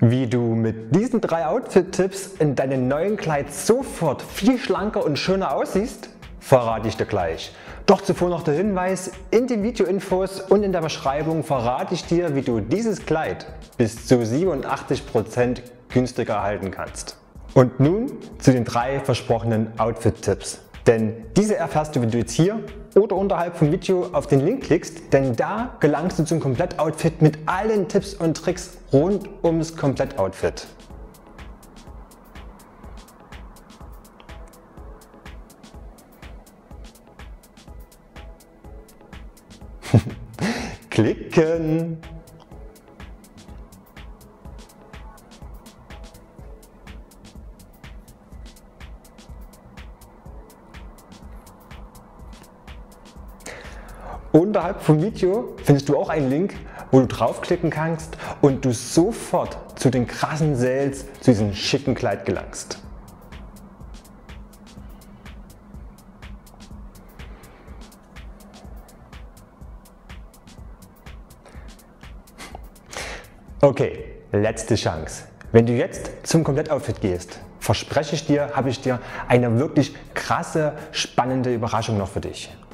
Wie du mit diesen 3 Outfit-Tipps in deinem neuen Kleid sofort viel schlanker und schöner aussiehst, verrate ich dir gleich. Doch zuvor noch der Hinweis: In den Video-Infos und in der Beschreibung verrate ich dir, wie du dieses Kleid bis zu 87% günstiger erhalten kannst. Und nun zu den 3 versprochenen Outfit-Tipps. Denn diese erfährst du, wenn du jetzt hier oder unterhalb vom Video auf den Link klickst, denn da gelangst du zum Komplettoutfit mit allen Tipps und Tricks rund ums Komplettoutfit. Klicken! Unterhalb vom Video findest du auch einen Link, wo du draufklicken kannst und du sofort zu den krassen Sales, zu diesem schicken Kleid gelangst. Okay, letzte Chance. Wenn du jetzt zum Komplettoutfit gehst, verspreche ich dir, habe ich dir eine wirklich krasse, spannende Überraschung noch für dich.